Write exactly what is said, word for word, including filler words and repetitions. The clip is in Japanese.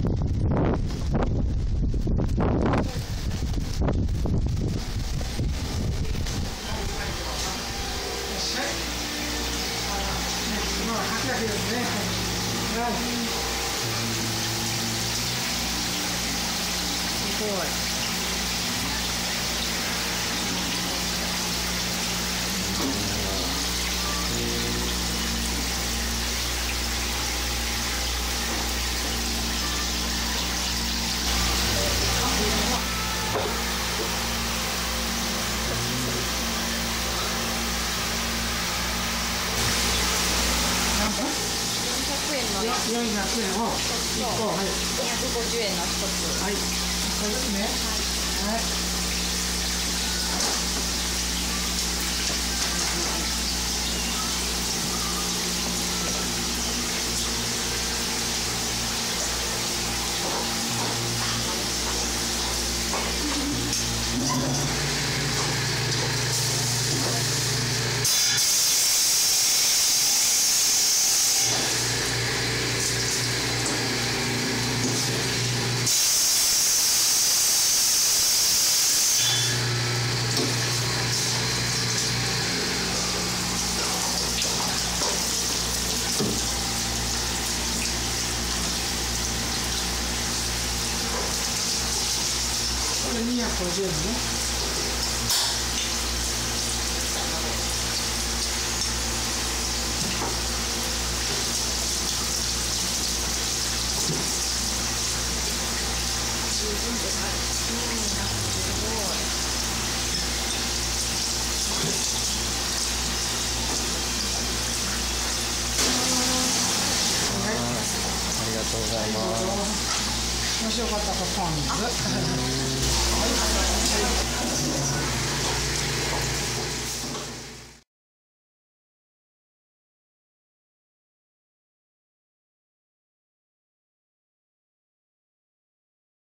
すごい。 よんひゃくえんをいっこ、はい、 にひゃくごじゅうえんの一つ。 はい、これですね。はい。これにひゃくごじゅうえんね。 十分でかい。うん、すごい。 ありがとうございます。 もしよかったらポン酢。